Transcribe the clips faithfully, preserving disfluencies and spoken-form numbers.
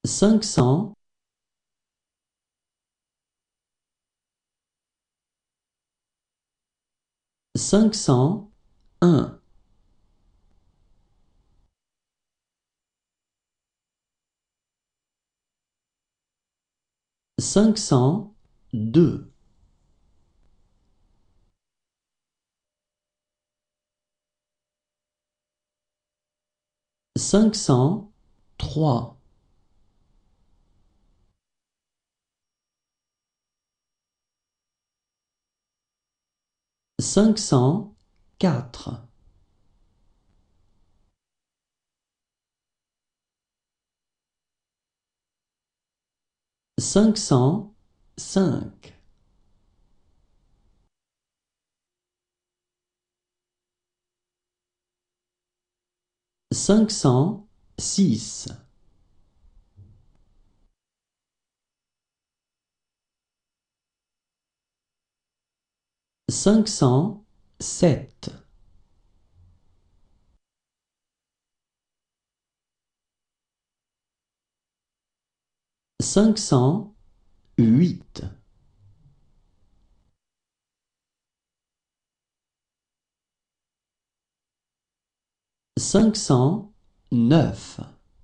cinq cents, cinq cent un, cinq cent deux, cinq cent trois, cinq cent quatre, cinq cent cinq, cinq cent six, cinq cent sept, cinq cent huit, cinq cent neuf,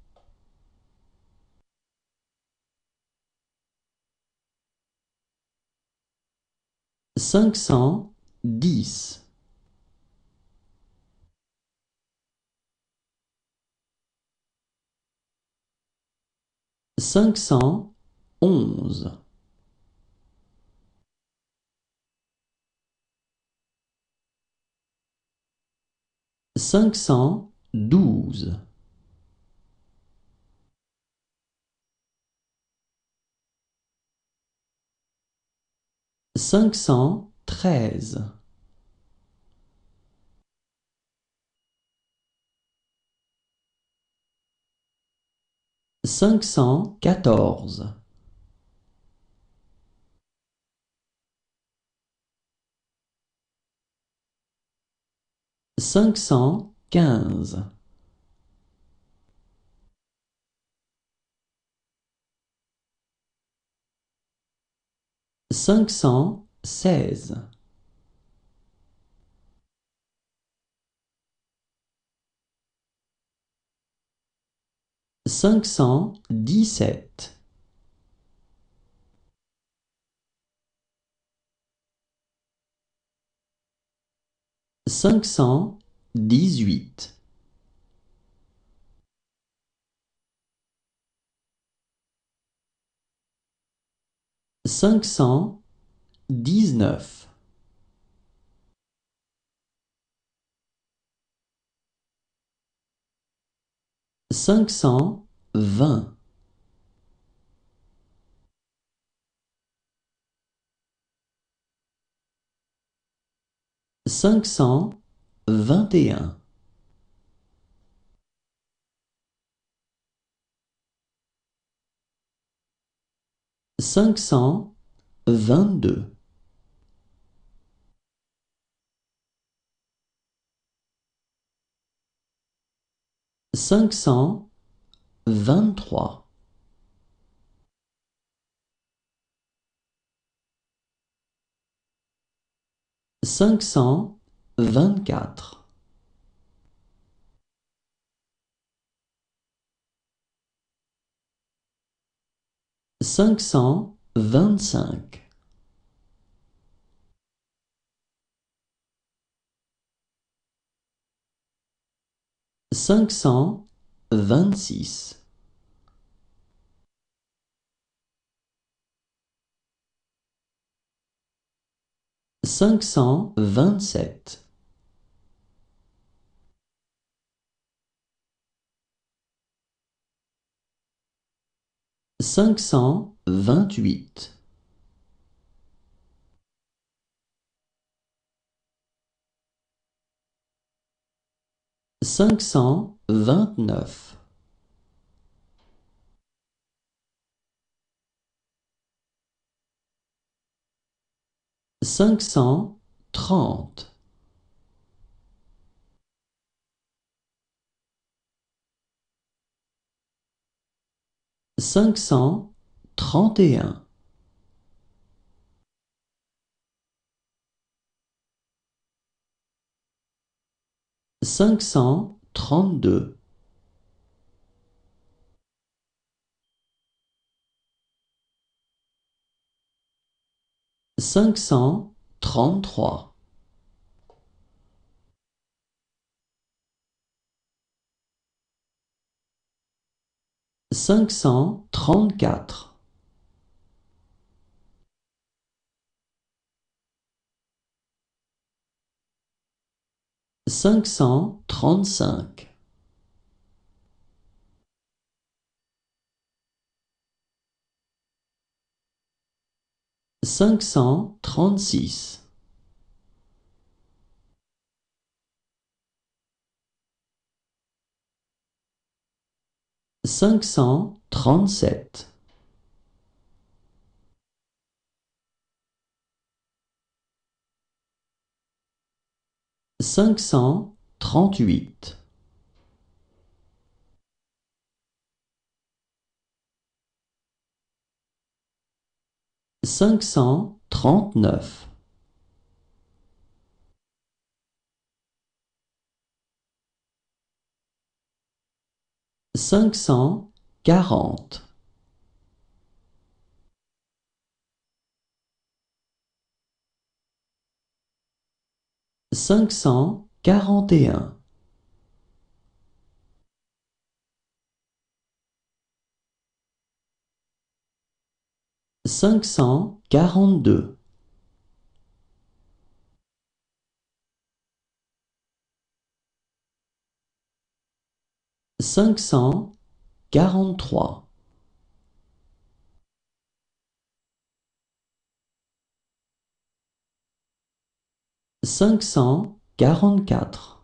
cinq cent dix, cinq cent onze, cinq cent douze, cinq cent treize, cinq cent quatorze, cinq cent quinze, cinq cent seize, cinq cent dix-sept, cinq cent dix-huit, cinq cent dix-neuf, cinq cent vingt, cinq cent vingt et un, cinq cent vingt-deux, cinq cent vingt-trois, cinq cent vingt-quatre, cinq cent vingt-cinq, cinq cent vingt-six, cinq cent vingt-sept, cinq cent vingt-huit, cinq cent vingt-neuf, cinq cent trente, cinq cent trente et un, cinq cent trente-deux, cinq cent trente-trois, cinq cent trente-quatre, cinq cent trente-cinq, cinq cent trente-six, cinq cent trente-sept, cinq cent trente-huit, cinq cent trente-neuf, cinq cent quarante, cinq cent quarante et un, cinq cent quarante-deux, cinq cent quarante-trois, cinq cent quarante-quatre,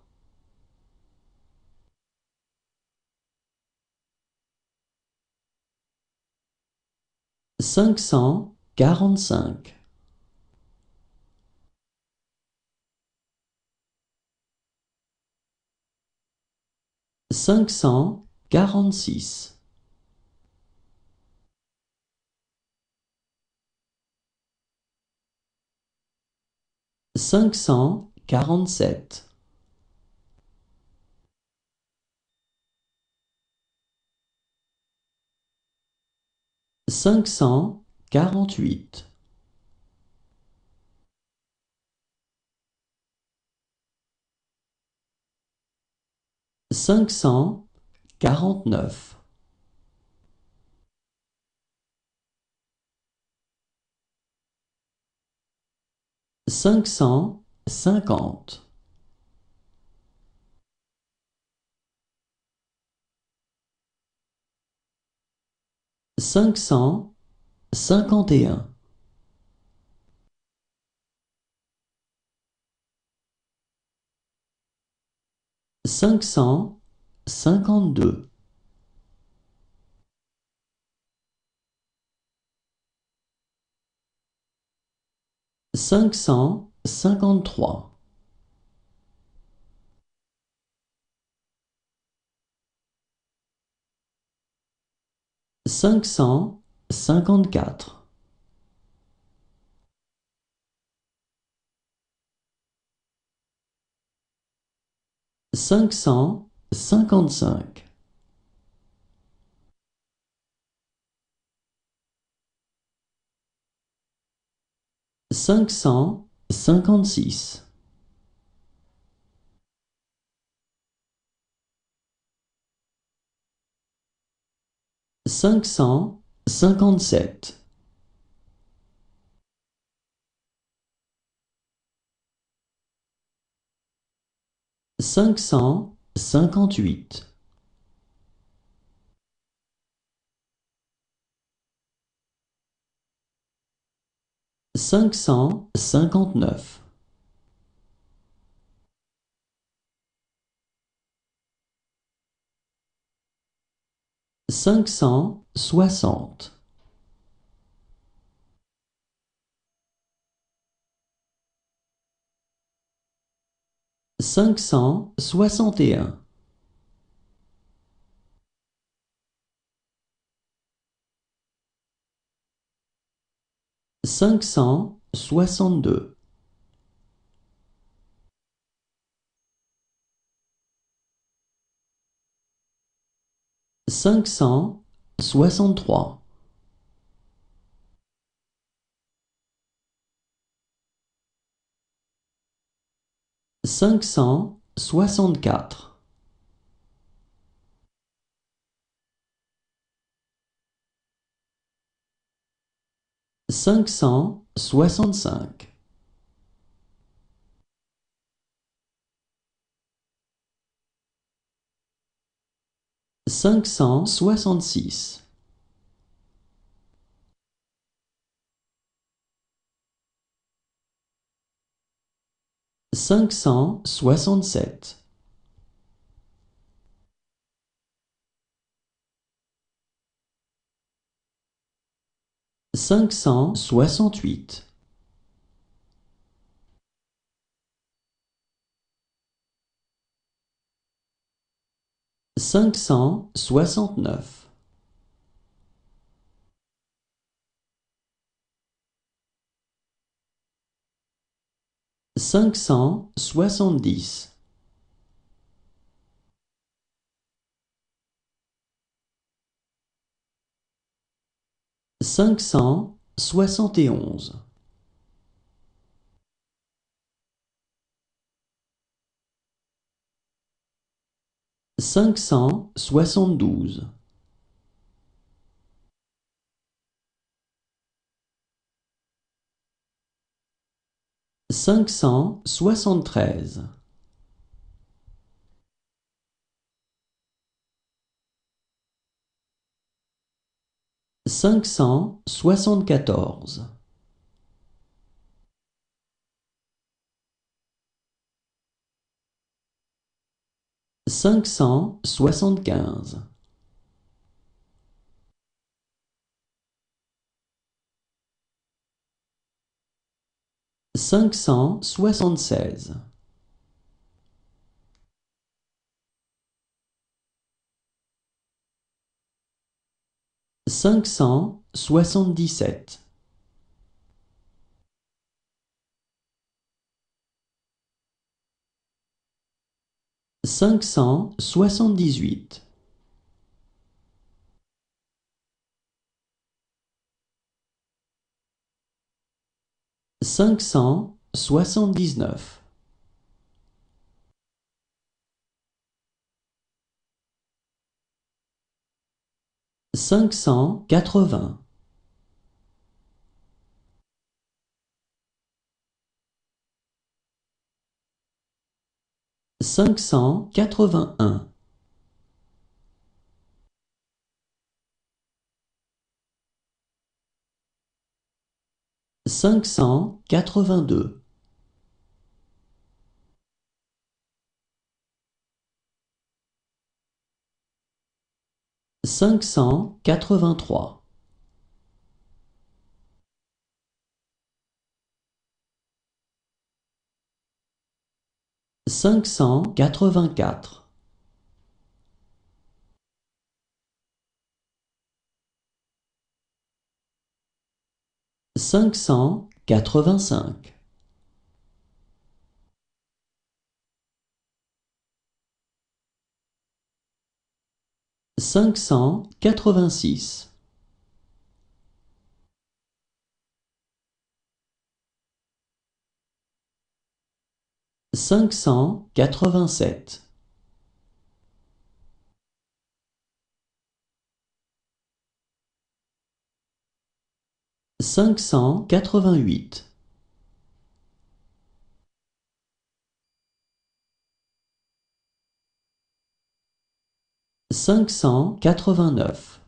cinq cent quarante-cinq, cinq cent quarante-six, cinq cent quarante-sept, cinq cent quarante-huit, cinq cent quarante-neuf, cinq cent cinquante, cinq cent cinquante et un, cinq cent cinquante-deux, cinq cent cinquante-trois, cinq cent cinquante-quatre, cinq cent cinquante-cinq, cinq cent cinquante-six, cinq cent cinquante-sept, cinq cent cinquante-huit, cinq cent cinquante-neuf, cinq cent soixante, cinq cent soixante et un, cinq cent soixante-deux, cinq cent soixante-trois, cinq cent soixante-quatre, cinq cent soixante-cinq, cinq cent soixante-six, cinq cent soixante-sept, cinq cent soixante-huit, cinq cent soixante-neuf, cinq cent soixante-dix, cinq cent soixante et onze, cinq cent soixante-douze, cinq cent soixante-treize, cinq cent soixante-quatorze, cinq cent soixante-quinze, cinq cent soixante-seize, cinq cent soixante-dix-sept, cinq cent soixante-dix-huit, cinq cent soixante-dix-neuf, cinq cent quatre-vingts, cinq cent quatre-vingt-un, cinq cent quatre-vingt-deux, cinq cent quatre-vingt-trois, cinq cent quatre-vingt-quatre, cinq cent quatre-vingt-cinq, cinq cent quatre-vingt-six, cinq cent quatre-vingt-sept, cinq cent quatre-vingt-huit, cinq cent quatre-vingt-neuf,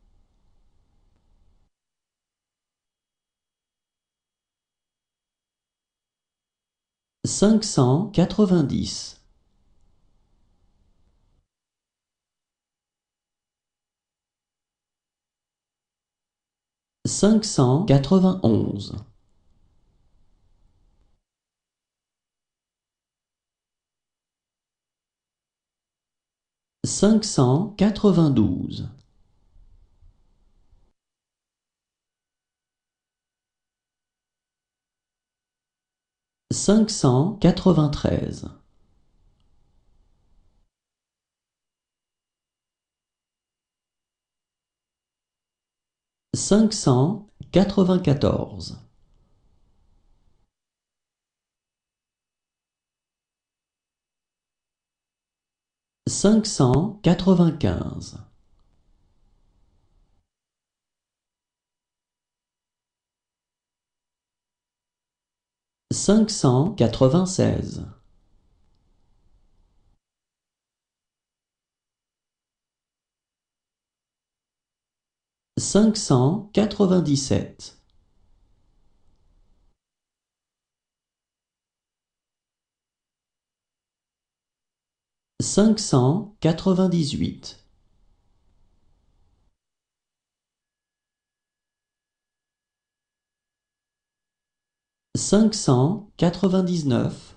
cinq cent quatre-vingt-dix, cinq cent quatre-vingt-onze, cinq cent quatre-vingt-douze, cinq cent quatre-vingt-treize, cinq cent quatre-vingt-quatorze, cinq cent quatre-vingt-quinze, cinq cent quatre-vingt-seize, cinq cent quatre-vingt-dix-sept, cinq cent quatre-vingt-dix-huit, cinq cent quatre-vingt-dix-neuf,